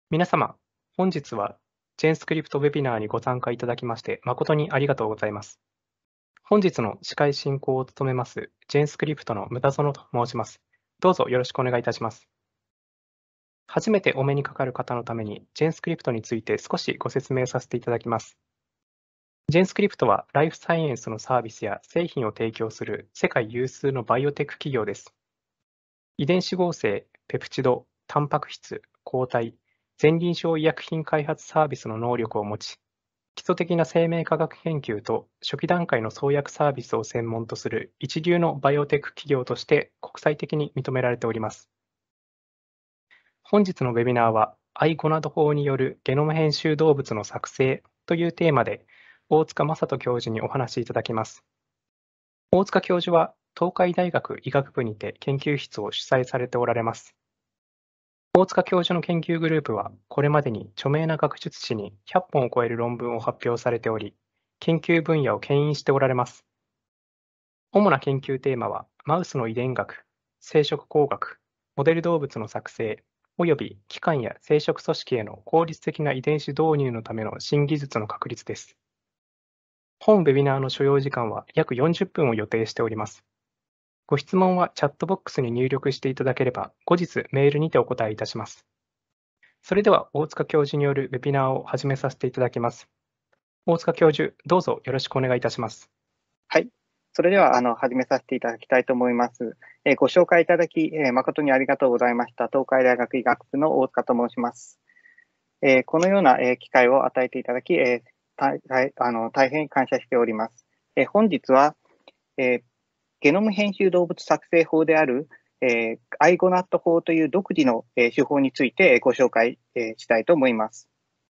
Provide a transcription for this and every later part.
皆様、本日は GenScript ウェビナーにご参加いただきまして誠にありがとうございます。本日の司会進行を務めます GenScript の牟田園と申します。どうぞよろしくお願いいたします。初めてお目にかかる方のために GenScript について少しご説明させていただきます。GenScript はライフサイエンスのサービスや製品を提供する世界有数のバイオテック企業です。遺伝子合成、ペプチド、タンパク質、抗体、前臨床医薬品開発サービスの能力を持ち、基礎的な生命科学研究と初期段階の創薬サービスを専門とする一流のバイオテック企業として国際的に認められております。本日のウェビナーは、アイゴナド法によるゲノム編集動物の作成というテーマで、大塚正人教授にお話しいただきます。大塚教授は、東海大学医学部にて研究室を主催されておられます。大塚教授の研究グループは、これまでに著名な学術誌に100本を超える論文を発表されており、研究分野を牽引しておられます。主な研究テーマは、マウスの遺伝学、生殖工学、モデル動物の作成、および器官や生殖組織への効率的な遺伝子導入のための新技術の確立です。本ウェビナーの所要時間は約40分を予定しております。ご質問はチャットボックスに入力していただければ、後日メールにてお答えいたします。それでは、大塚教授によるウェビナーを始めさせていただきます。大塚教授、どうぞよろしくお願いいたします。 はい。それでは、始めさせていただきたいと思います。ご紹介いただき、誠にありがとうございました。東海大学医学部の大塚と申します。このような、機会を与えていただき、大変感謝しております。本日は、ゲノム編集動物作成法である、アイゴナット法という独自の、手法についてご紹介、したいと思います。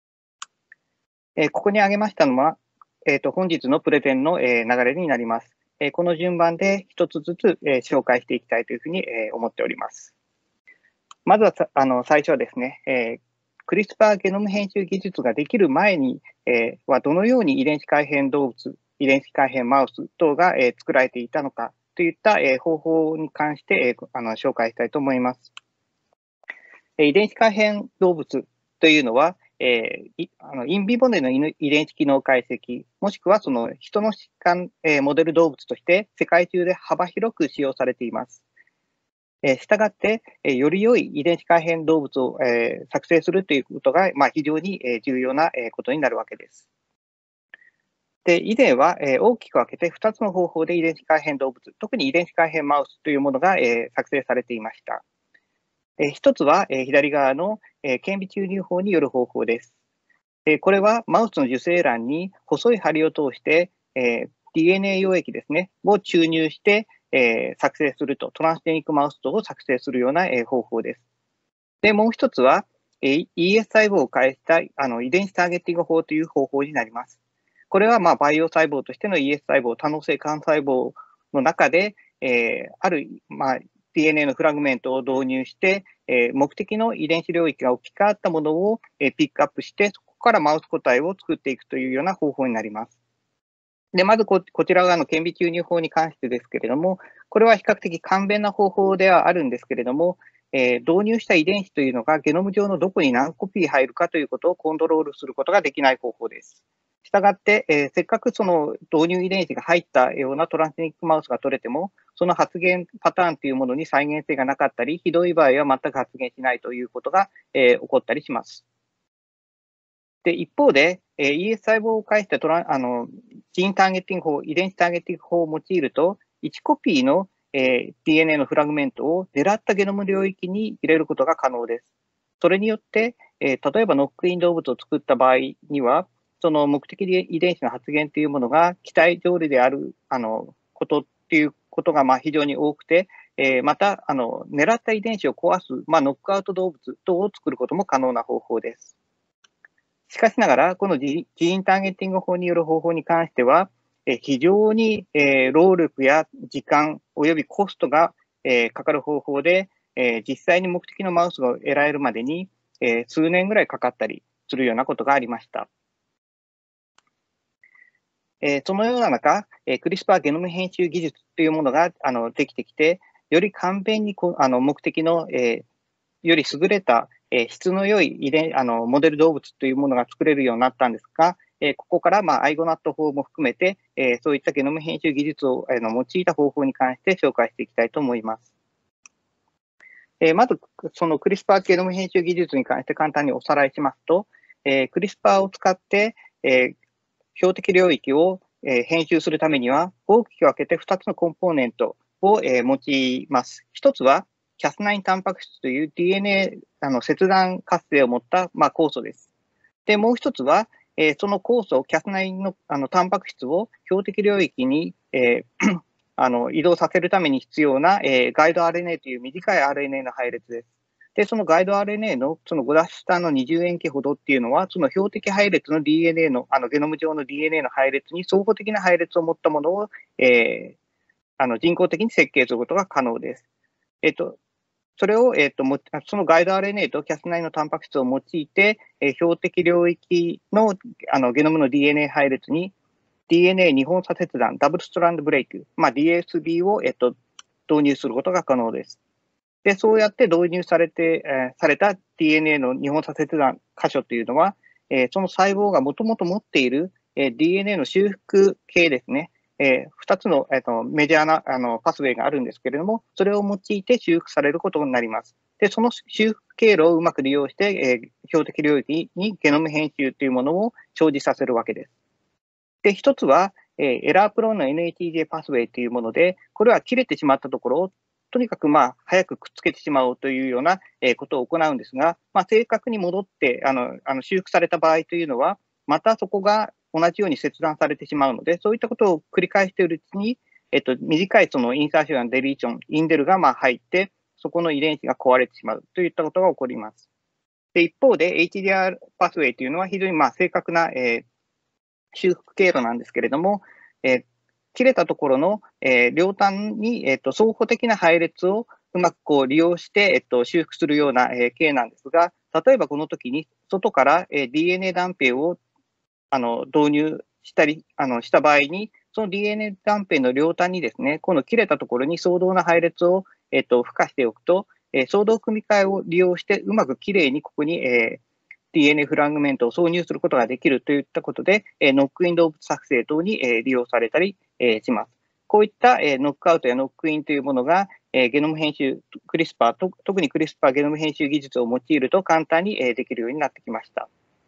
ここに挙げましたのは、本日のプレゼンの、流れになります。この順番で一つずつ、紹介していきたいというふうに、思っております。まずは最初はですね、クリスパーゲノム編集技術ができる前に、はどのように遺伝子改変動物、遺伝子改変マウス等が、作られていたのかといった、方法に関して、紹介したいと思います。遺伝子改変動物というのは、インビボでの遺伝子機能解析、もしくはその人の疾患、モデル動物として世界中で幅広く使用されています。したがって、より良い遺伝子改変動物を、作成するということが、非常に、重要な、ことになるわけです。で、以前は、大きく分けて2つの方法で遺伝子改変動物、特に遺伝子改変マウスというものが、作成されていました。一つは、左側の、顕微注入法による方法です。これはマウスの受精卵に細い針を通して、DNA 溶液ですね、を注入して、作成すると、トランスジェニックマウス等を作成するような、方法です。で、もう一つは、ES 細胞を介した遺伝子ターゲティング法という方法になります。これは、バイオ細胞としての ES 細胞、多能性幹細胞の中で、ある、DNA のフラグメントを導入して、目的の遺伝子領域が置き換わったものを、ピックアップして、そこからマウス個体を作っていくというような方法になります。で、まずこちら側の顕微注入法に関してですけれども、これは比較的簡便な方法ではあるんですけれども、導入した遺伝子というのがゲノム上のどこに何コピー入るかということをコントロールすることができない方法です。したがって、せっかくその導入遺伝子が入ったようなトランスジェニックマウスが取れても、その発現パターンというものに再現性がなかったり、ひどい場合は全く発現しないということが、起こったりします。で、一方で、ES 細胞を介したジーンターゲティング法、遺伝子ターゲティング法を用いると、1コピーの、DNA のフラグメントを狙ったゲノム領域に入れることが可能です。それによって、例えばノックイン動物を作った場合には、その目的遺伝子の発現というものが期待通りであることっていうことが非常に多くて、また狙った遺伝子を壊す、ノックアウト動物等を作ることも可能な方法です。しかしながら、このジーンターゲティング法による方法に関しては、非常に労力や時間およびコストがかかる方法で、実際に目的のマウスが得られるまでに数年ぐらいかかったりするようなことがありました。そのような中、クリスパーゲノム編集技術というものができてきて、より簡便に目的のより優れた質の良いモデル動物というものが作れるようになったんですが、ここからアイゴナット法も含めて、そういったゲノム編集技術を用いた方法に関して紹介していきたいと思います。まず、そのクリスパーゲノム編集技術に関して簡単におさらいしますと、クリスパーを使って、標的領域を編集するためには、大きく分けて2つのコンポーネントを用います。1つは、Cas9 タンパク質という DNA 切断活性を持った酵素です。で、もう1つは、その酵素、Cas9 のタンパク質を標的領域に移動させるために必要な、ガイド RNA という短い RNA の配列です。で、そのガイド RNA のその5ダッシュ下の20塩基ほどっていうのは、その標的配列の DNA の、ゲノム上の DNA の配列に相補的な配列を持ったものを、人工的に設計することが可能です。それを、そのガイド RNA と Cas9 のタンパク質を用いて、標的領域の、ゲノムの DNA 配列に DNA2 本差切断、ダブルストランドブレイク、DSB を、導入することが可能です。で、そうやって導入された DNA の2本差切断箇所というのは、その細胞がもともと持っている、DNA の修復系ですね。2つの、メジャーなパスウェイがあるんですけれども、それを用いて修復されることになります。で、その修復経路をうまく利用して、標的領域にゲノム編集というものを生じさせるわけです。で、一つは、エラープローンの NATJ パスウェイというもので、これは切れてしまったところを、とにかく早くくっつけてしまおうというようなことを行うんですが、正確に戻って修復された場合というのは、またそこが同じように切断されてしまうので、そういったことを繰り返しているうちに、短いそのインサーションやデリーション、インデルが入って、そこの遺伝子が壊れてしまうといったことが起こります。で、一方で HDR パスウェイというのは非常に正確な、修復経路なんですけれども、切れたところの、両端に、相補的な配列をうまく利用して、修復するような、経なんですが、例えばこの時に外から、DNA 断片を導入したりした場合に、その DNA 断片の両端にですね、この切れたところに相同な配列を、付加しておくと、相同組み換えを利用してうまくきれいにここに、DNA フラグメントを挿入することができるといったことで、ノックイン動物作成等に利用されたりします。こういったノックアウトやノックインというものが、ゲノム編集、クリスパー、特にクリスパーゲノム編集技術を用いると簡単にできるようになってきました。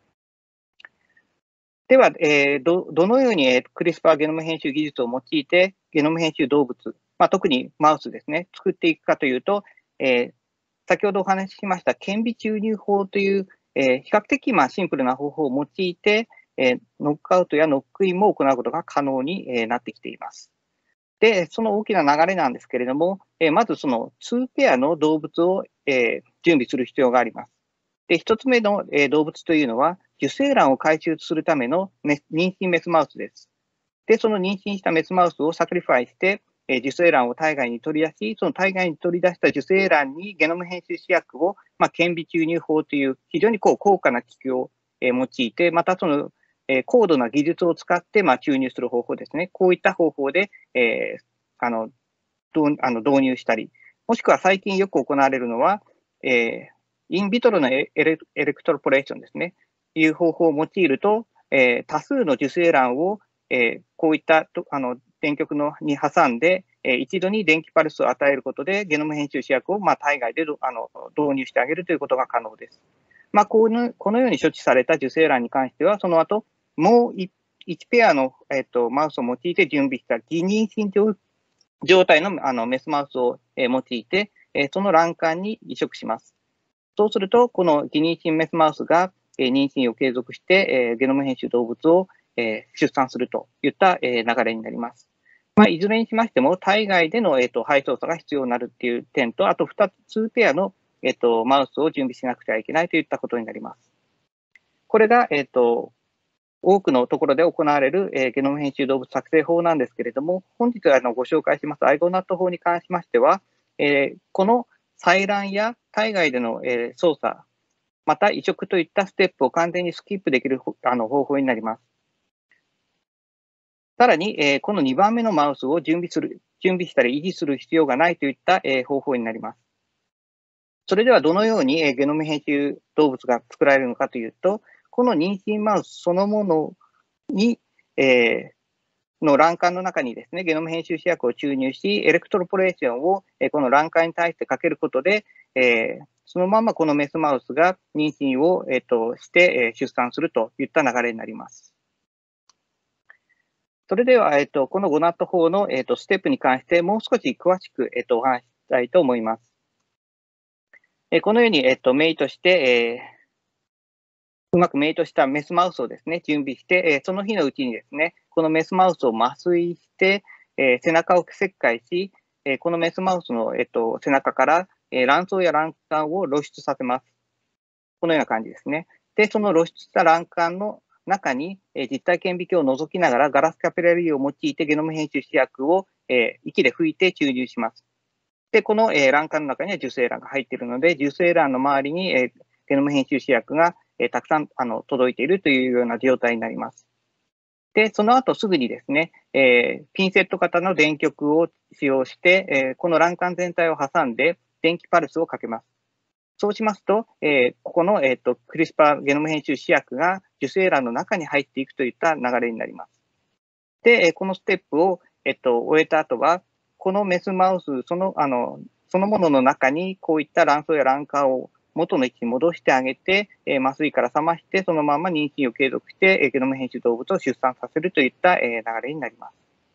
では、どのようにクリスパーゲノム編集技術を用いて、ゲノム編集動物、特にマウスですね、作っていくかというと、先ほどお話ししました顕微注入法という、比較的シンプルな方法を用いて、ノックアウトやノックインも行うことが可能になってきています。で、その大きな流れなんですけれども、まずその2ペアの動物を準備する必要があります。で、1つ目の動物というのは、受精卵を回収するための妊娠メスマウスです。で、その妊娠したメスマウスをサクリファイして、受精卵を体外に取り出し、その体外に取り出した受精卵にゲノム編集試薬を、顕微注入法という非常に高価な機器を用いて、またその高度な技術を使って注入する方法ですね。こういった方法で、導入したり、もしくは最近よく行われるのは、インビトロのエレクトロポレーションですね。いう方法を用いると、多数の受精卵を、こういった電極に挟んで、一度に電気パルスを与えることで、ゲノム編集試薬を体外で導入してあげるということが可能です。このように処置された受精卵に関しては、その後、もう1ペアの、マウスを用いて準備した偽妊娠状態の、メスマウスを、用いて、その卵管に移植します。そうすると、この偽妊娠メスマウスが、妊娠を継続して、ゲノム編集動物を、出産するといった、流れになります。いずれにしましても、体外での、配送差が必要になるっていう点と、あと2ペアの、マウスを準備しなくてはいけないといったことになります。これが、多くのところで行われる、ゲノム編集動物作成法なんですけれども、本日ご紹介しますアイゴナット法に関しましては、この採卵や体外での、操作、また移植といったステップを完全にスキップできる方法になります。さらに、この2番目のマウスを準備したり維持する必要がないといった、方法になります。 それではどのようにゲノム編集動物が作られるのかというと、この妊娠マウスそのものに、の卵管の中にですね、ゲノム編集試薬を注入し、エレクトロポレーションをこの卵管に対してかけることで、そのままこのメスマウスが妊娠をして出産するといった流れになります。それでは、このゴナット法のステップに関してもう少し詳しくお話ししたいと思います。このようにメイトして、うまくメイトしたメスマウスをですね、準備して、その日のうちにですね、このメスマウスを麻酔して、背中を切開し、このメスマウスの背中から卵巣や卵管を露出させます。このような感じですね。で、その露出した卵管の中に実体顕微鏡を覗きながらガラスキャピラリーを用いてゲノム編集試薬を息で吹いて注入します。で、この卵管の中には受精卵が入っているので、受精卵の周りにゲノム編集試薬がたくさん届いているというような状態になります。で、その後すぐにですね、ピンセット型の電極を使用して、この卵管全体を挟んで電気パルスをかけます。そうしますと、ここの、クリスパーゲノム編集試薬が受精卵の中に入っていくといった流れになります。で、このステップを、終えた後は、このメスマウスそのものの中にこういった卵巣や卵管を元の位置に戻してあげて、麻酔から冷まして、そのまま妊娠を継続して、ゲノム編集動物を出産させるといった流れになります。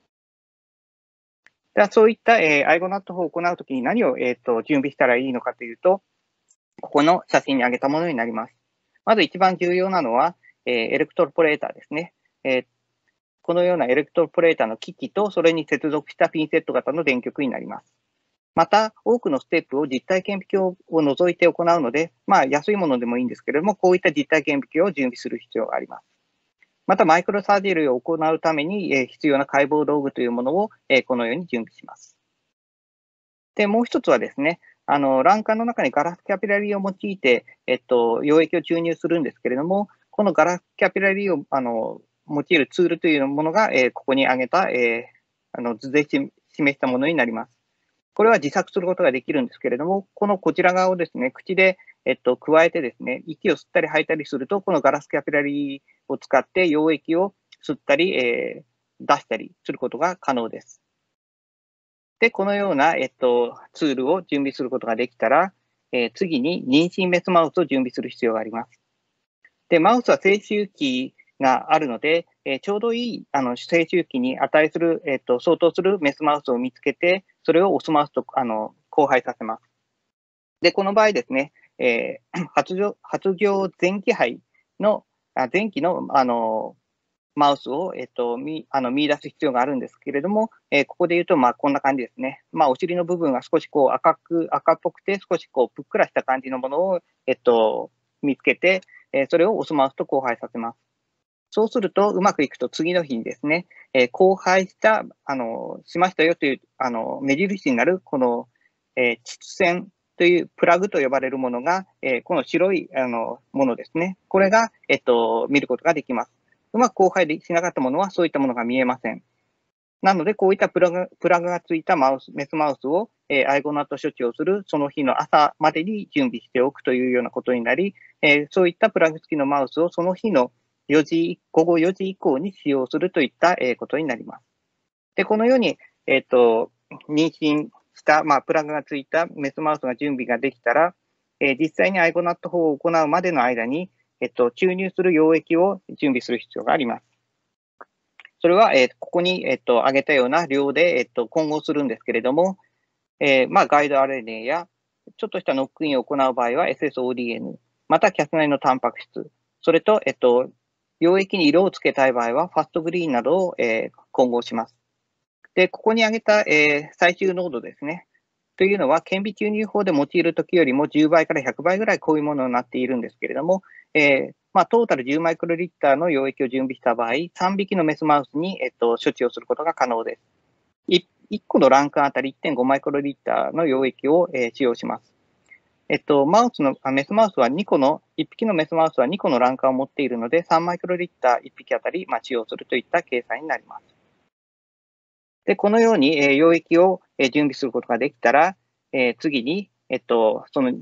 では、そういったアイゴナット法を行うときに何を準備したらいいのかというと、ここの写真に挙げたものになります。まず一番重要なのは、エレクトロポレーターですね。このようなエレクトロポレーターの機器と、それに接続したピンセット型の電極になります。また、多くのステップを実体顕微鏡を除いて行うので、安いものでもいいんですけれども、こういった実体顕微鏡を準備する必要があります。また、マイクロサージェリーを行うために必要な解剖道具というものをこのように準備します。で、もう一つはですね、卵管の中にガラスキャピラリーを用いて、溶液を注入するんですけれども、このガラスキャピラリーを用いるツールというものが、ここに挙げた、図で示したものになります。これは自作することができるんですけれども、こちら側をですね、口で、加えてですね、息を吸ったり吐いたりすると、このガラスキャピラリーを使って溶液を吸ったり、出したりすることが可能です。で、このような、ツールを準備することができたら、次に妊娠メスマウスを準備する必要があります。で、マウスは成虫期があるので、ちょうどいい成虫期に値する、相当するメスマウスを見つけて、それをオスマウスと交配させます。で、この場合ですね、発情前期胚の、前期のマウスを、見出す必要があるんですけれども、ここで言うと、こんな感じですね。お尻の部分が少し赤っぽくて、少しぷっくらした感じのものを、見つけて、それをオスマウスと交配させます。そうすると、うまくいくと次の日にですね、交配しましたよという、目印になる、この、膣腺というプラグと呼ばれるものが、この白いものですね。これが、見ることができます。うまく交配しなかったものはそういったものが見えません。なので、こういったプラグがついたメスマウスを、アイゴナット処置をするその日の朝までに準備しておくというようなことになり、そういったプラグ付きのマウスをその日の午後4時以降に使用するといったことになります。で、このように、妊娠した、プラグがついたメスマウスが準備ができたら、実際にアイゴナット法を行うまでの間に、注入する溶液を準備する必要があります。それは、ここに、挙げたような量で、混合するんですけれども、ガイド RNA や、ちょっとしたノックインを行う場合は SSODN、またキャスナイのタンパク質、それと、溶液に色をつけたい場合は、ファストグリーンなどを、混合します。で、ここに挙げた、最終濃度ですね。というのは、顕微注入法で用いるときよりも10倍から100倍ぐらいこういうものになっているんですけれども、トータル10マイクロリッターの溶液を準備した場合、3匹のメスマウスに、処置をすることが可能です。1個の卵管あたり 1.5 マイクロリッターの溶液を、使用します。メスマウスは1匹のメスマウスは2個の卵管を持っているので、3マイクロリッター1匹あたり、使用するといった計算になります。で、このように、溶液を、準備することができたら、次に、その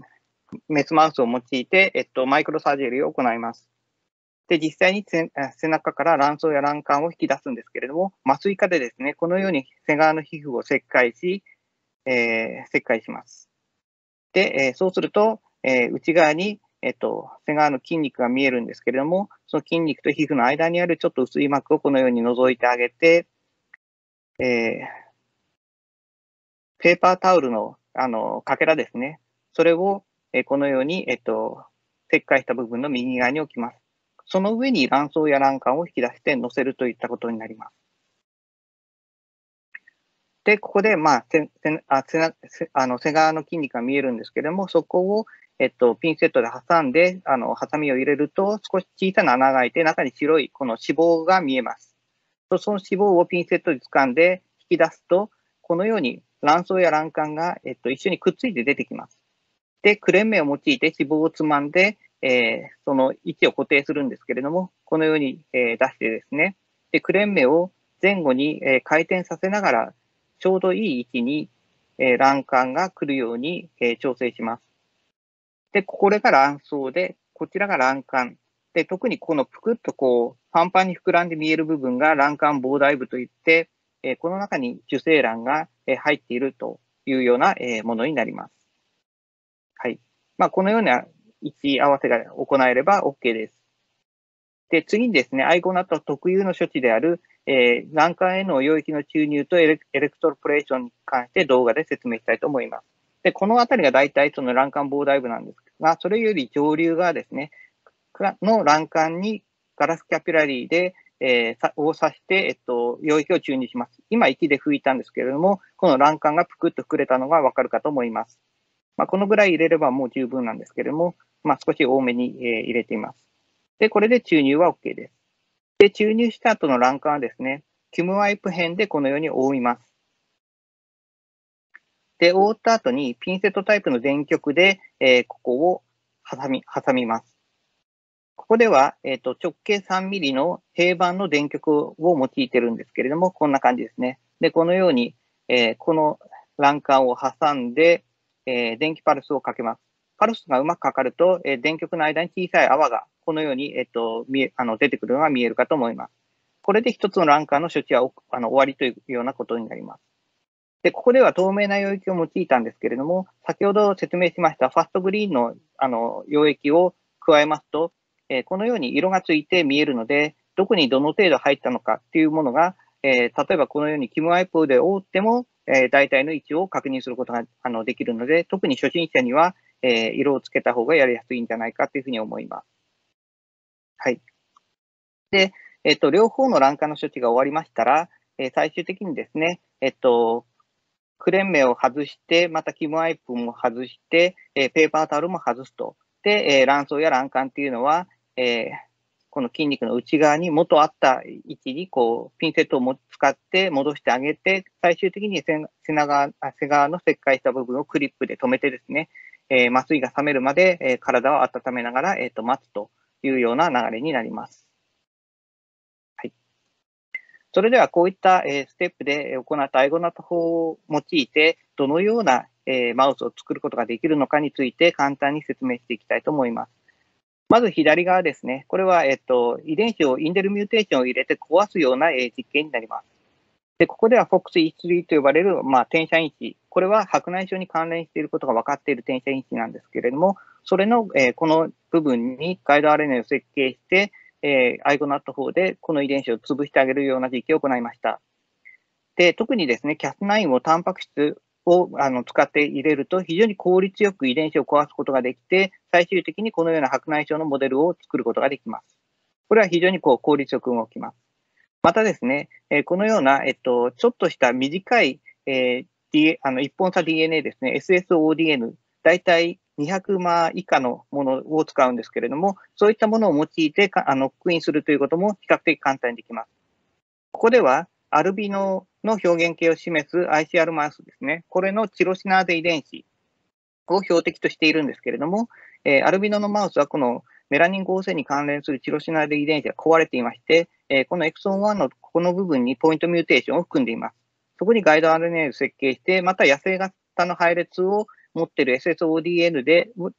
メスマウスを用いて、マイクロサージェリーを行います。で、実際に背中から卵巣や卵管を引き出すんですけれども、麻酔科でですね、このように背側の皮膚を切開します。で、そうすると、内側に、背側の筋肉が見えるんですけれども、その筋肉と皮膚の間にあるちょっと薄い膜をこのように覗いてあげて、ペーパータオルの、かけらですね。それを、このように、切開した部分の右側に置きます。その上に卵巣や卵管を引き出して乗せるといったことになります。で、ここで、背側の筋肉が見えるんですけれども、そこを、ピンセットで挟んで、ハサミを入れると、少し小さな穴が開いて、中に白いこの脂肪が見えます。その脂肪をピンセットで掴んで引き出すと、このように卵巣や卵管が、一緒にくっついて出てきます。で、クレンメを用いて脂肪をつまんで、その位置を固定するんですけれども、このように、出してですね、で、クレンメを前後に、回転させながら、ちょうどいい位置に、卵管が来るように、調整します。で、これが卵巣で、こちらが卵管。で、特にこのぷくっとこう、パンパンに膨らんで見える部分が卵管膨大部といって、この中に受精卵が入っているというようなものになります。はい。このような位置合わせが行えれば OK です。で、次にですね、アイゴナット特有の処置である、卵管への溶液の注入とエレクトロポレーションに関して動画で説明したいと思います。で、このあたりが大体その卵管膨大部なんですが、それより上流がですね、の卵管にガラスキャピラリーで、を刺して、溶液を注入します。今、息で拭いたんですけれども、この卵管がぷくっと膨れたのがわかるかと思います。このぐらい入れればもう十分なんですけれども、少し多めに、入れています。で、これで注入は OK です。で、注入した後の卵管はですね、キュムワイプ片でこのように覆います。で、覆った後にピンセットタイプの電極で、ここを挟みます。ここでは、直径3ミリの平板の電極を用いてるんですけれども、こんな感じですね。で、このように、この卵管を挟んで、電気パルスをかけます。パルスがうまくかかると、電極の間に小さい泡がこのように、出てくるのが見えるかと思います。これで一つの卵管の処置は終わりというようなことになります。で、ここでは透明な溶液を用いたんですけれども、先ほど説明しましたファストグリーンの、溶液を加えますと、このように色がついて見えるので、どこにどの程度入ったのかっていうものが、例えばこのようにキムワイプで覆っても、大体の位置を確認することができるので、特に初心者には、色をつけた方がやりやすいんじゃないかというふうに思います。はい。で、両方の卵管の処置が終わりましたら、最終的にですね、クレンメを外して、またキムワイプも外して、ペーパータオルも外すと。で、卵巣や卵管っていうのは、この筋肉の内側に元あった位置にこうピンセットを使って戻してあげて、最終的に背側の切開した部分をクリップで留めてですね、麻酔が冷めるまで、体を温めながら、待つというような流れになります。はい。それではこういったステップで行ったアイゴナット法を用いて、どのようなマウスを作ることができるのかについて簡単に説明していきたいと思います。まず左側ですね。これは、遺伝子をインデルミューテーションを入れて壊すような、実験になります。で、ここでは FOXE3 と呼ばれる、転写因子。これは白内障に関連していることが分かっている転写因子なんですけれども、それの、この部分にガイド RNA を設計して、アイゴナット法でこの遺伝子を潰してあげるような実験を行いました。で、特にですね、Cas9 をタンパク質を使って入れると非常に効率よく遺伝子を壊すことができて、最終的にこのような白内障のモデルを作ることができます。これは非常に効率よく動きます。またですね、このような、ちょっとした短い、一本差 DNA ですね、SSODN、だいたい200マ以下のものを使うんですけれども、そういったものを用いて復員するということも比較的簡単にできます。ここでは、アルビノの表現形を示す ICR マウスですね。これのチロシナーゼ遺伝子を標的としているんですけれども、アルビノのマウスはこのメラニン合成に関連するチロシナーゼ遺伝子が壊れていまして、このエクソン1のこの部分にポイントミューテーションを含んでいます。そこにガイド RNA を設計して、また野生型の配列を持っている SSODN で、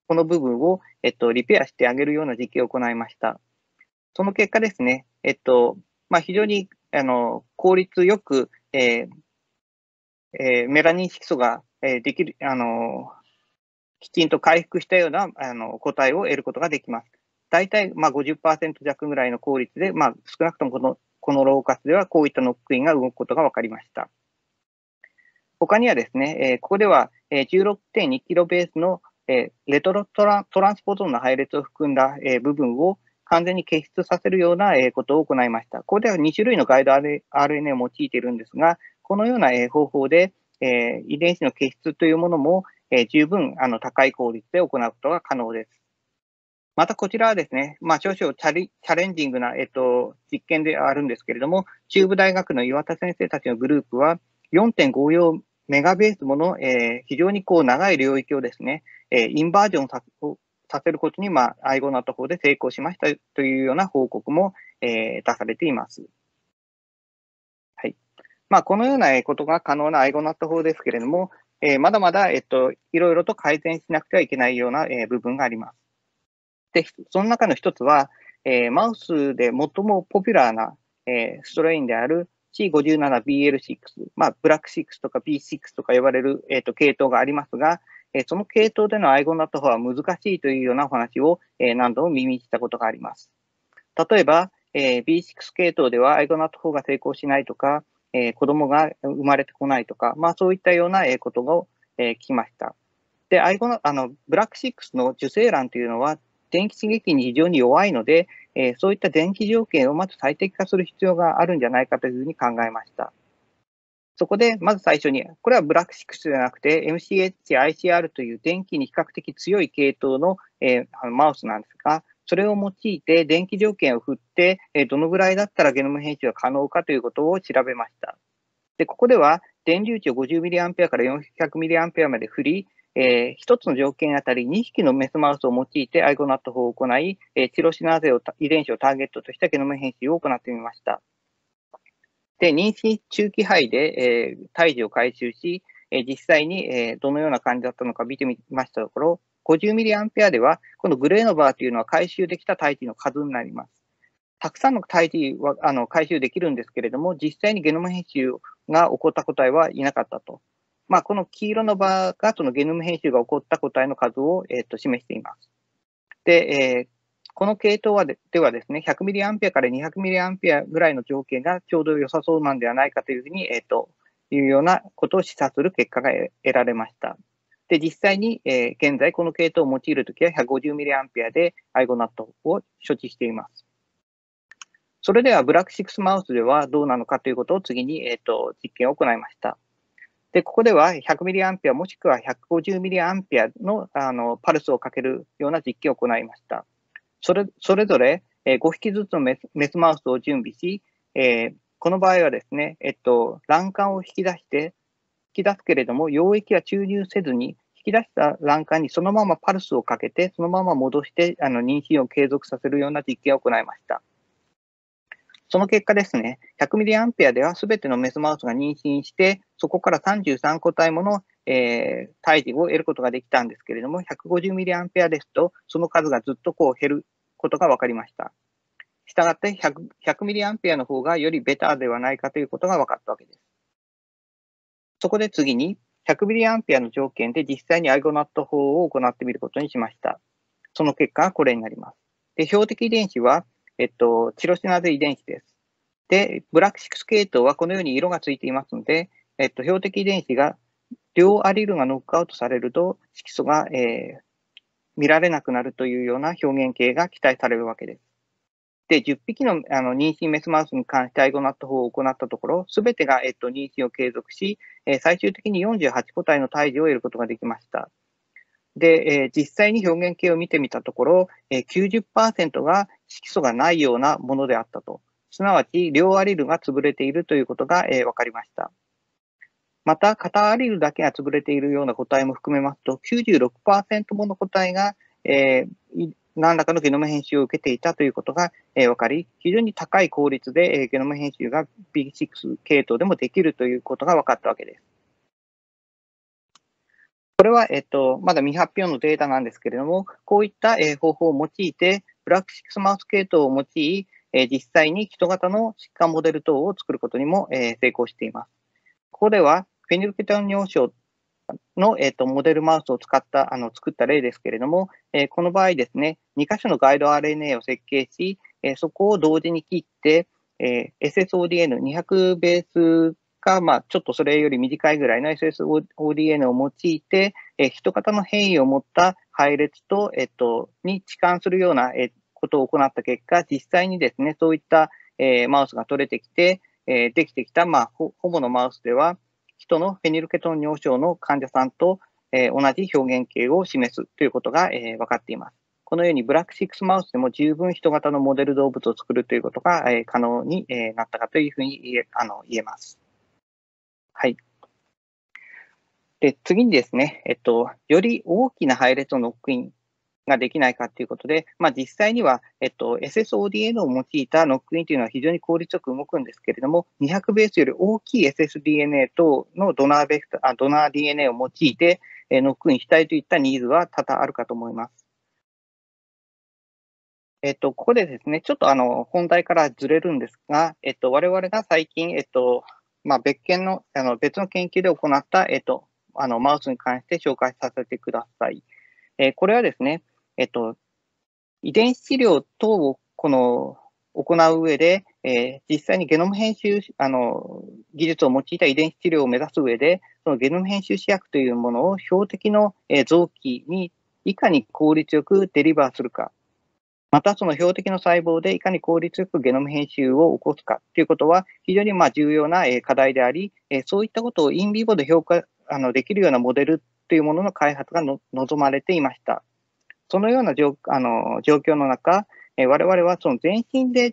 この部分を、リペアしてあげるような実験を行いました。その結果ですね、非常に効率よく、メラニン色素が、できる、きちんと回復したような個体を得ることができます。大体、50% 弱ぐらいの効率で、少なくともこの老活ではこういったノックインが動くことが分かりました。他にはですね、ここでは 16.2 キロベースのレトロトランスポゾーンの配列を含んだ部分を完全に消失させるようなことを行いました。ここでは2種類のガイド RNA を用いているんですが、このような方法で遺伝子の消失というものも十分高い効率で行うことが可能です。またこちらはですね、少々チャレンジングな、実験であるんですけれども、中部大学の岩田先生たちのグループは、4.54メガベースもの、非常に長い領域をですね、インバージョンさせることに、アイゴナット法で成功しましたというような報告も、出されています。はい。このようなことが可能なアイゴナット法ですけれども、まだまだ、いろいろと改善しなくてはいけないような、部分があります。で、その中の一つは、マウスで最もポピュラーな、ストレインである C57BL6、ブラック6とか B6 とか呼ばれる、系統がありますが、その系統でのアイゴナット法は難しいというようなお話を、何度も耳にしたことがあります。例えば、B6 系統ではアイゴナット法が成功しないとか、子供が生まれてこないとか、そういったようなことを聞きました。で、ブラック6の受精卵というのは、電気刺激に非常に弱いので、そういった電気条件をまず最適化する必要があるんじゃないかというふうに考えました。そこで、まず最初に、これはブラック6じゃなくて、MCH、ICR という電気に比較的強い系統の、マウスなんですが、それを用いて電気条件を振って、どのぐらいだったらゲノム編集が可能かということを調べました。で、ここでは、電流値を 50mA から 400mA まで振り、1つの条件あたり2匹のメスマウスを用いてアイゴナット法を行い、チロシナーゼ遺伝子をターゲットとしたゲノム編集を行ってみました。で、妊娠中期胚で、胎児を回収し、実際に、どのような感じだったのか見てみましたところ、50mA では、このグレーのバーというのは回収できた胎児の数になります。たくさんの胎児は回収できるんですけれども、実際にゲノム編集が起こった個体はいなかったと。この黄色のバーがそのゲノム編集が起こった個体の数を、示しています。で、この系統ではですね、100mA から 200mA ぐらいの条件がちょうど良さそうなんではないかというふうに、いうようなことを示唆する結果が得られました。で、実際に、現在この系統を用いるときは 150mA でアイゴナットを処置しています。それではブラック6マウスではどうなのかということを次に、実験を行いました。で、ここでは 100mA もしくは 150mA の、パルスをかけるような実験を行いました。それぞれ、5匹ずつのメスマウスを準備し、この場合はですね、卵管を引き出すけれども、溶液は注入せずに、引き出した卵管にそのままパルスをかけて、そのまま戻して、妊娠を継続させるような実験を行いました。その結果ですね、100mA では全てのメスマウスが妊娠して、そこから33個体もの、胎児を得ることができたんですけれども、150mA ですと、その数がずっと減ることが分かりました。したがって 100mA の方がよりベターではないかということが分かったわけです。そこで次に、100mA の条件で実際にアイゴナット法を行ってみることにしました。その結果がこれになります。で、標的遺伝子は、チロシナーゼ遺伝子です。で、ブラック6系統はこのように色がついていますので、標的遺伝子が両アリルがノックアウトされると、色素が、見られなくなるというような表現形が期待されるわけです。で、10匹の妊娠メスマウスに関してアイゴナット法を行ったところ、すべてが、妊娠を継続し、最終的に48個体の胎児を得ることができました。で、実際に表現形を見てみたところ、90% が色素がないようなものであったと。すなわち、両アリルが潰れているということが、分かりました。また、片アリルだけが潰れているような個体も含めますと、96% もの個体が、何らかのゲノム編集を受けていたということが、分かり、非常に高い効率で、ゲノム編集が B6 系統でもできるということが分かったわけです。 これは、まだ未発表のデータなんですけれども、こういった、方法を用いて、ブラック6マウス系統を用い、実際に人型の疾患モデル等を作ることにも、成功しています。ここでは、フェニルケトン尿症の、モデルマウスを作った例ですけれども、この場合ですね、2箇所のガイド RNA を設計し、そこを同時に切って、SSODN200 ベースか、ちょっとそれより短いぐらいの SSODN を用いて、人型の変異を持った配列と、に置換するような、ことを行った結果、実際にですね、そういった、マウスが取れてきて、できてきた、ホモのマウスでは、人のフェニルケトン尿症の患者さんと、同じ表現形を示すということが、分かっています。このようにブラック6マウスでも十分人型のモデル動物を作るということが、可能に、なったかというふうに言えます。はい。で、次にですね、より大きな配列のノックインができないかということで、実際には、SSODN を用いたノックインというのは非常に効率よく動くんですけれども、200ベースより大きい SSDNA 等のドナー DNA を用いて、ノックインしたいといったニーズは多々あるかと思います。ここでですね、ちょっと本題からずれるんですが、我々が最近、別の研究で行った、マウスに関して紹介させてください。これはですね、遺伝子治療等を行う上で、実際にゲノム編集、技術を用いた遺伝子治療を目指す上で、そのゲノム編集試薬というものを標的の、臓器にいかに効率よくデリバーするか、またその標的の細胞でいかに効率よくゲノム編集を起こすかということは非常に重要な課題であり、そういったことをインビボで評価できるようなモデルというものの開発が望まれていました。そのような状況の中、我々はその全身で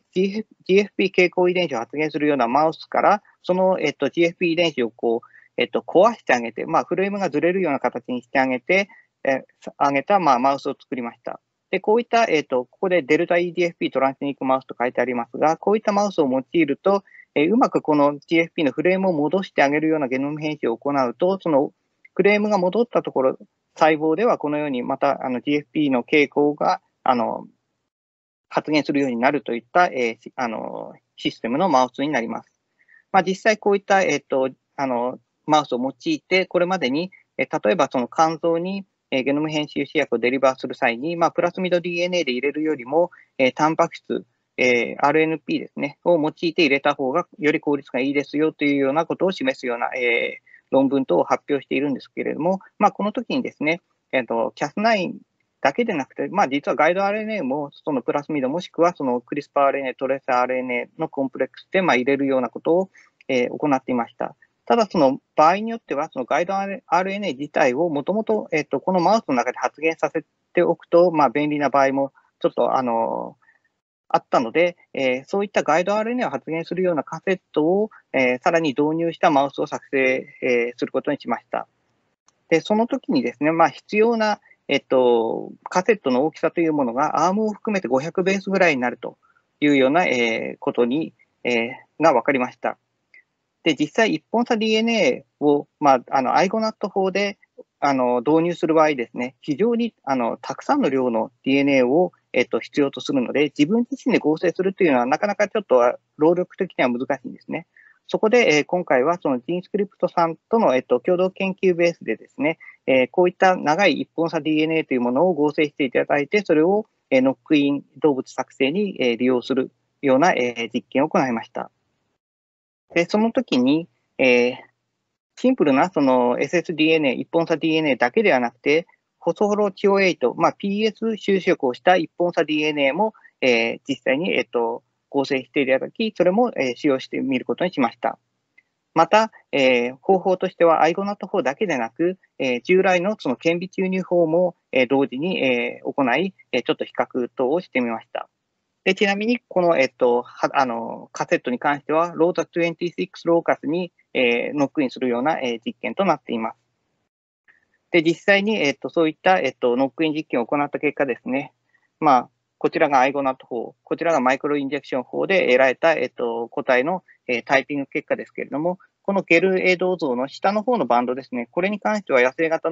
GFP 傾向遺伝子を発現するようなマウスから、その、GFP 遺伝子を壊してあげて、フレームがずれるような形にしてあげて、あげた、マウスを作りました。で、こういった、ここでデルタ EDFP トランスニックマウスと書いてありますが、こういったマウスを用いると、うまくこの GFP のフレームを戻してあげるようなゲノム編集を行うと、そのフレームが戻ったところ、細胞ではこのようにまたGFP の傾向が発現するようになるといった、システムのマウスになります。実際こういった、マウスを用いて、これまでに、例えばその肝臓にゲノム編集試薬をデリバーする際に、プラスミド DNA で入れるよりも、タンパク質、RNP ですね、を用いて入れた方がより効率がいいですよというようなことを示すような、論文等を発表しているんですけれども、この時にですね、Cas9 だけでなくて、実はガイド RNA もそのプラスミドもしくはそのクリスパ RNA、トレーサー RNA のコンプレックスで入れるようなことを、行っていました。ただ、その場合によっては、そのガイド RNA 自体をもともとこのマウスの中で発現させておくと、便利な場合もちょっとあったので、そういったガイド RNA を発現するようなカセットを、さらに導入したマウスを作成、することにしました。で、その時にですね、必要な、カセットの大きさというものが、アームを含めて500ベースぐらいになるというような、ことに、が分かりました。で、実際、一本差 DNA を、アイゴナット法で導入する場合ですね、非常にたくさんの量の DNA を、必要とするので、自分自身で合成するというのは、なかなかちょっと労力的には難しいんですね。そこで、今回はそのジンスクリプトさんとの、共同研究ベースでですね、こういった長い一本差 DNA というものを合成していただいて、それを、ノックイン動物作成に、利用するような、実験を行いました。で、その時に、シンプルなその SSDNA、一本差 DNA だけではなくて、フォスフォロチオ8、PS 収縮をした一本差 DNA も、実際に、合成していただき、それも、使用してみることにしました。また、方法としては、アイゴナット法だけでなく、従来のその顕微注入法も、同時に、行い、ちょっと比較等をしてみました。で、ちなみに、この、カセットに関しては、ロータ26ローカスに、ノックインするような、実験となっています。で、実際に、そういった、ノックイン実験を行った結果ですね、こちらがアイゴナット法、こちらがマイクロインジェクション法で得られた、個体の、タイピング結果ですけれども、このゲルエ銅像の下の方のバンドですね、これに関しては野生型の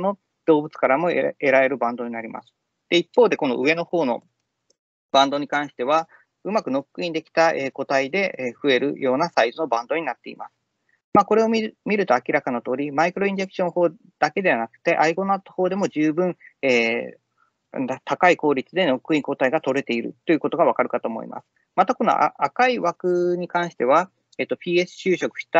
動物からも得られるバンドになります。で、一方で、この上の方のバンドに関しては、うまくノックインできた個体で増えるようなサイズのバンドになっています。これを見ると明らかな通り、マイクロインジェクション法だけではなくて、アイゴナット法でも十分、高い効率でノックイン個体が取れているということがわかるかと思います。また、この赤い枠に関しては、PS 収縮した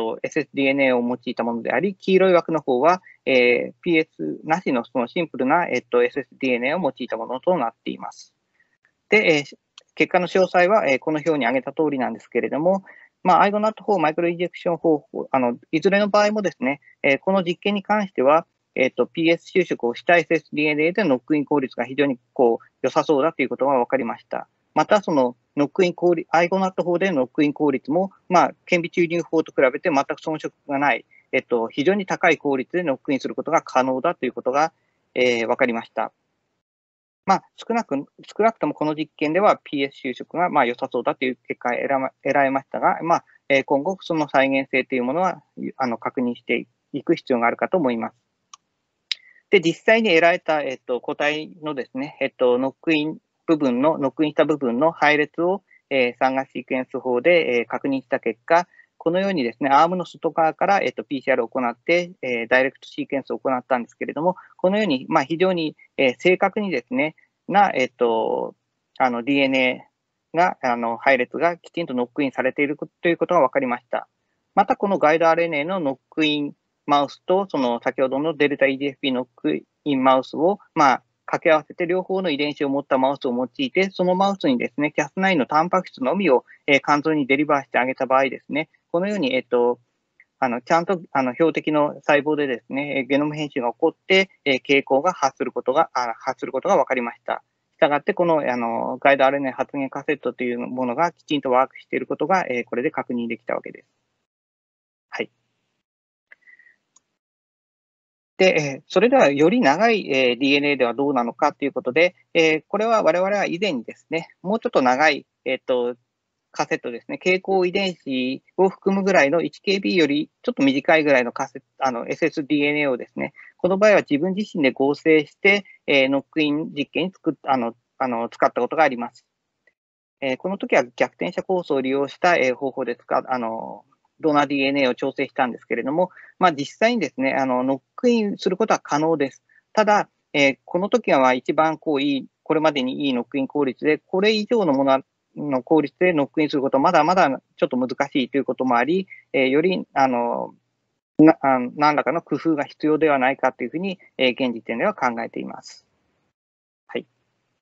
、ssDNA を用いたものであり、黄色い枠の方は、PS なしのそのシンプルな、ssDNA を用いたものとなっています。で、結果の詳細は、この表に挙げた通りなんですけれども、アイゴナット法、マイクロインジェクション方法、いずれの場合もですね、この実験に関しては、PS 収縮をした ssDNA でのノックイン効率が非常に良さそうだということが分かりました。また、そのノックイン効率、アイゴナット法でのノックイン効率も、顕微注入法と比べて全く遜色がない、非常に高い効率でノックインすることが可能だということが、分かりました。少なくともこの実験では PS 収縮が良さそうだという結果が得られましたが、今後、その再現性というものは確認していく必要があるかと思います。で、実際に得られた、個体のですね、ノックインした部分の配列を、3がシークエンス法で、確認した結果、このようにですね、アームの外側から、PCR を行って、ダイレクトシーケンスを行ったんですけれども、このように、非常に、正確にですね、DNA が、配列がきちんとノックインされているということが分かりました。また、このガイド RNA のノックインマウスと、その先ほどのデルタ EDFP ノックインマウスを、掛け合わせて両方の遺伝子を持ったマウスを用いて、そのマウスにですね、Cas9 のタンパク質のみを、肝臓にデリバーしてあげた場合ですね、このように、ちゃんと標的の細胞でですね、ゲノム編集が起こって、傾向が発することが分かりました。したがって、このガイド RNA 発現カセットというものがきちんとワークしていることが、これで確認できたわけです。はい。で、それではより長い DNA ではどうなのかということで、これは我々は以前にですね、もうちょっと長い、カセットですね、蛍光遺伝子を含むぐらいの 1kb よりちょっと短いぐらいのssDNA をですね、この場合は自分自身で合成して、ノックイン実験に使ったことがあります。この時は逆転写酵素を利用した、方法でドナー DNA を調整したんですけれども、実際にですね、ノックインすることは可能です。ただ、この時は一番これまでにいいノックイン効率で、これ以上のものの効率でノックインすることはまだまだちょっと難しいということもあり、より何らかの工夫が必要ではないかというふうに、現時点では考えています。はい。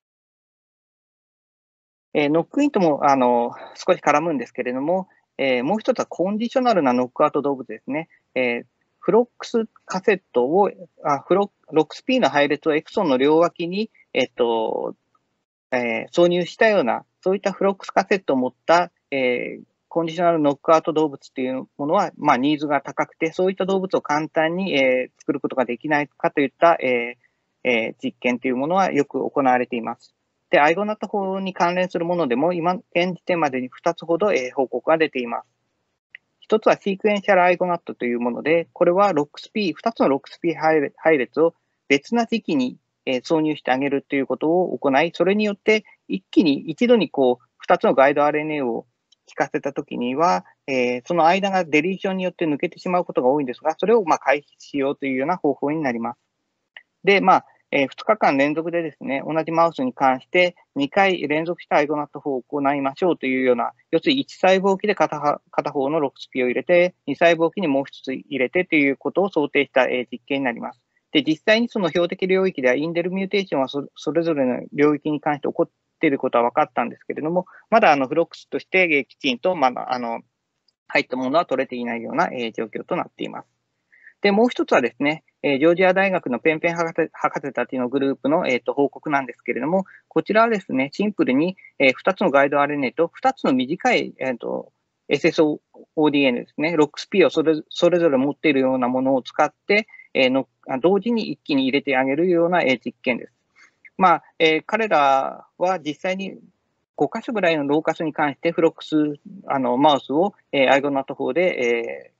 ノックインとも少し絡むんですけれども、もう一つはコンディショナルなノックアウト動物ですね。フロックスカセットを、ロックス P の配列をエクソンの両脇に、挿入したような、そういったフロックスカセットを持った、コンディショナルノックアウト動物というものは、ニーズが高くて、そういった動物を簡単に、作ることができないかといった、実験というものはよく行われています。で、アイゴナット法に関連するものでも、現時点までに2つほど、報告が出ています。1つはシークエンシャルアイゴナットというもので、これは2つのロックス P 配列を別な時期に、挿入してあげるということを行い、それによって一度に2つのガイド RNA を効かせたときには、その間がデリーションによって抜けてしまうことが多いんですが、それを回避しようというような方法になります。で、2日間連続でですね、同じマウスに関して2回連続したアイゴナット法を行いましょうというような、要するに1細胞機で片方のロックス P を入れて、2細胞機にもう一つ入れてということを想定した実験になります。で、実際にその標的領域ではインデルミューテーションはそれぞれの領域に関して起こっていることは分かったんですけれども、まだフロックスとしてきちんと入ったものは取れていないような状況となっています。で、もう一つはですね、ジョージア大学のペン博士たちのグループの、報告なんですけれども、こちらはですね、シンプルに、2つのガイド RNA と2つの短い、SSODN ですね、ロックス P をそれぞれ持っているようなものを使って、同時に一気に入れてあげるような、実験です。彼らは実際に5箇所ぐらいのローカスに関してフロックスマウスを、アイゴナット法で、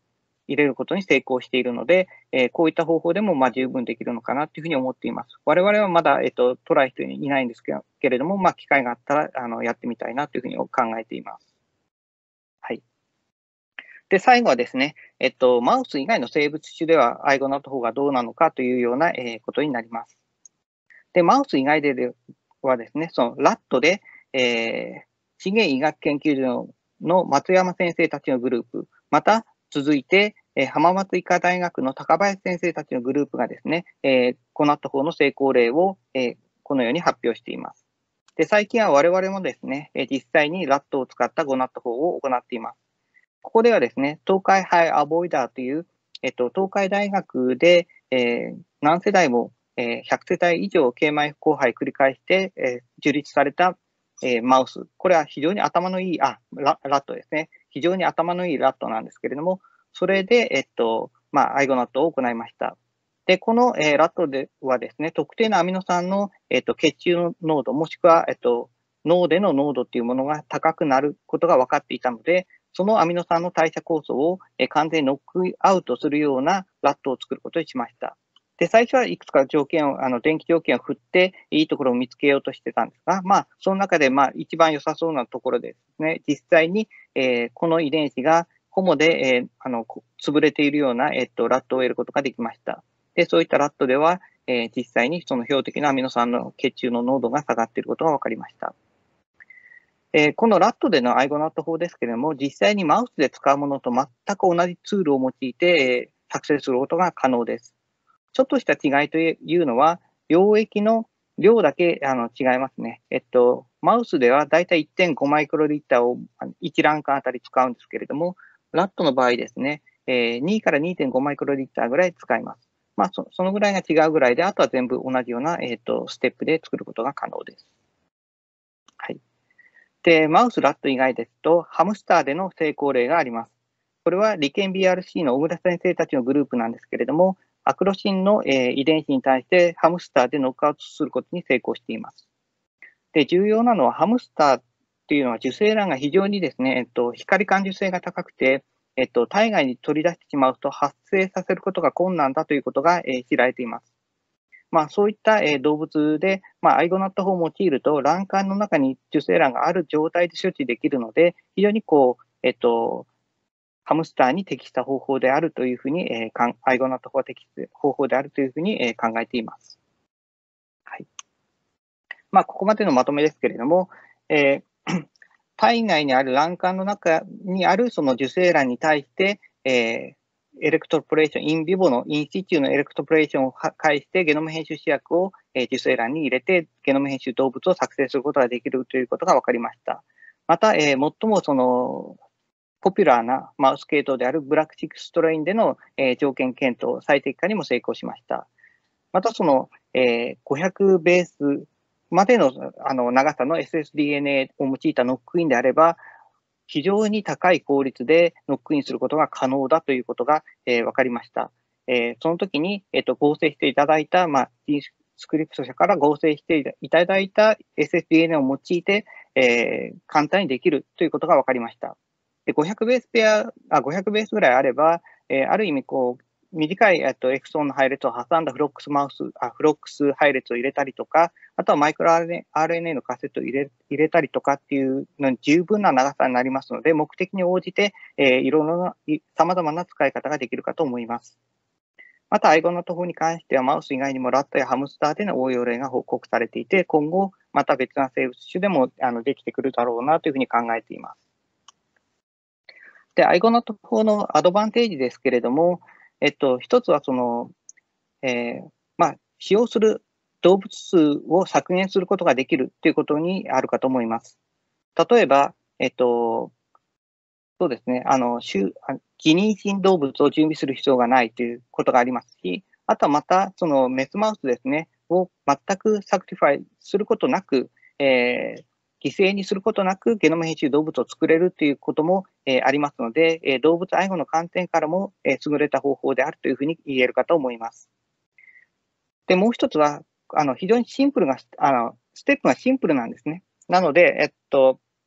入れることに成功しているので、こういった方法でも十分できるのかなというふうに思っています。我々はまだ、トライしていないんですけれども、機会があったらやってみたいなというふうに考えています。はい。で、最後はですね、マウス以外の生物種ではアイゴナット法がどうなのかというような、ことになります。で、マウス以外ではですね、そのラットで、資源医学研究所の松山先生たちのグループ、また続いて、浜松医科大学の高林先生たちのグループがですね、ゴナット法の成功例を、このように発表しています。で、最近は我々もですね、実際にラットを使ったゴナット法を行っています。ここではですね、東海ハイアボイダーという、東海大学で、何世代も、100世帯以上経米交配繰り返して、樹立された、マウス。これは非常に頭のいい、ラットですね。非常に頭のいいラットなんですけれども、それで、アイゴナットを行いました。で、この、ラットではですね、特定のアミノ酸の、血中の濃度、もしくは、脳での濃度っていうものが高くなることが分かっていたので、そのアミノ酸の代謝酵素を完全にノックアウトするようなラットを作ることにしました。で、最初はいくつか条件を、電気条件を振って、いいところを見つけようとしてたんですが、その中で、一番良さそうなところですね、実際に、この遺伝子がホモで、潰れているような、ラットを得ることができました。で、そういったラットでは、実際にその標的なアミノ酸の血中の濃度が下がっていることが分かりました。このラットでのアイゴナット法ですけれども、実際にマウスで使うものと全く同じツールを用いて、作成することが可能です。ちょっとした違いというのは、溶液の量だけ違いますね。マウスではだいたい 1.5 マイクロリッターを1ランカンあたり使うんですけれども、ラットの場合ですね、2から 2.5 マイクロリッターぐらい使います。そのぐらいが違うぐらいで、あとは全部同じような、ステップで作ることが可能です。はい。で、マウス、ラット以外ですと、ハムスターでの成功例があります。これは理研 BRC の小倉先生たちのグループなんですけれども、アクロシンの、遺伝子に対してハムスターでノックアウトすることに成功しています。で、重要なのはハムスターっていうのは受精卵が非常にですね、光感受性が高くて、体外に取り出してしまうと発生させることが困難だということが、知られています。そういった、動物で、アイゴナット法を用いると、卵管の中に受精卵がある状態で処置できるので、非常にハムスターに適した方法であるというふうに、アイゴナット法は適した方法であるというふうに、考えています。はい。ここまでのまとめですけれども、体内にある卵管の中にあるその受精卵に対して、エレクトロポレーション、インビボのインシチューのエレクトロポレーションを介してゲノム編集試薬を受精卵に入れてゲノム編集動物を作成することができるということが分かりました。また、最もそのポピュラーなマウス系統であるブラックチックストレインでの条件検討、最適化にも成功しました。また、その500ベースまでの長さの ssDNA を用いたノックインであれば、非常に高い効率でノックインすることが可能だということが、分かりました。その時に、合成していただいた、G スクリプト社から合成していただいた ssDNA を用いて、簡単にできるということが分かりました。で500ベース500ベースぐらいあれば、ある意味短いエクソンの配列を挟んだフロックス配列を入れたりとか、あとはマイクロ RNA のカセットを入れたりとかっていうのに十分な長さになりますので、目的に応じて、いろいろな様々な使い方ができるかと思います。また、アイゴナット法に関しては、マウス以外にもラットやハムスターでの応用例が報告されていて、今後、また別な生物種でもできてくるだろうなというふうに考えています。で、アイゴナット法のアドバンテージですけれども、一つは使用する動物数を削減することができるということにあるかと思います。例えば、そうですね、偽妊娠動物を準備する必要がないということがありますし、あとはまた、そのメスマウスですね、を全くサクリファイすることなく、犠牲にすることなくゲノム編集動物を作れるということも、ありますので、動物愛護の観点からも、優れた方法であるというふうに言えるかと思います。で、もう一つは、非常にシンプルな、ステップがシンプルなんですね。なので、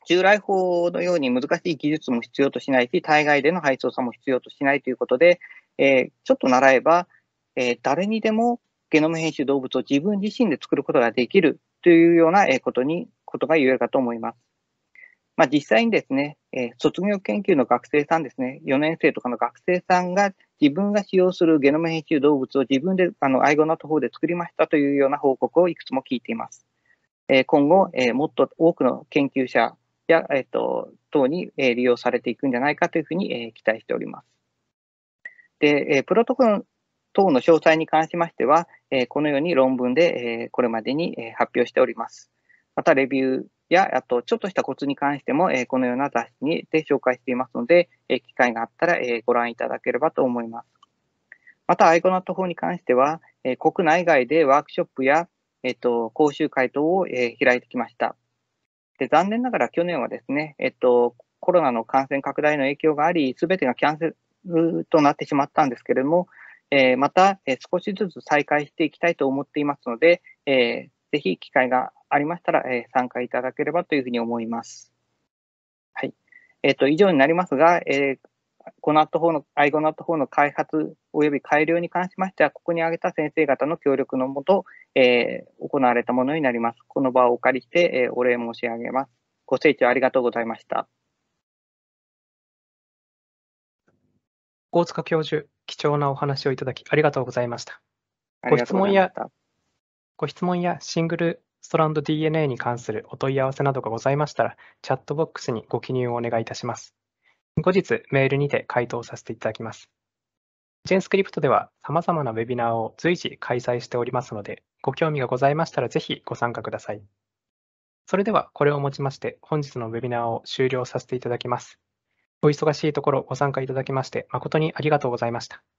従来法のように難しい技術も必要としないし、体外での配送差も必要としないということで、ちょっと習えば、誰にでもゲノム編集動物を自分自身で作ることができるというようなことが言えるかと思います。実際にですね、卒業研究の学生さんですね、4年生とかの学生さんが自分が使用するゲノム編集動物を自分でアイゴナット法で作りましたというような報告をいくつも聞いています。今後、もっと多くの研究者や、等に利用されていくんじゃないかというふうに期待しております。で、プロトコル等の詳細に関しましては、このように論文でこれまでに発表しております。また、レビューや、あと、ちょっとしたコツに関しても、このような雑誌で紹介していますので、機会があったらご覧いただければと思います。また、アイゴナット法に関しては、国内外でワークショップや、講習会等を開いてきました。で、残念ながら去年はですね、コロナの感染拡大の影響があり、すべてがキャンセルとなってしまったんですけれども、また、少しずつ再開していきたいと思っていますので、ぜひ機会がありましたら、参加いただければというふうに思います。はい。以上になりますが、アイゴナット4の開発及び改良に関しましては、ここに挙げた先生方の協力のもと、行われたものになります。この場をお借りして、お礼申し上げます。ご清聴ありがとうございました。 大塚教授、貴重なお話をいただきありがとうございました。 ありがとうございました。 ご質問やシングルストランド DNA に関するお問い合わせなどがございましたら、チャットボックスにご記入をお願いいたします。後日、メールにて回答させていただきます。GenScript では様々なウェビナーを随時開催しておりますので、ご興味がございましたらぜひご参加ください。それでは、これをもちまして本日のウェビナーを終了させていただきます。お忙しいところご参加いただきまして誠にありがとうございました。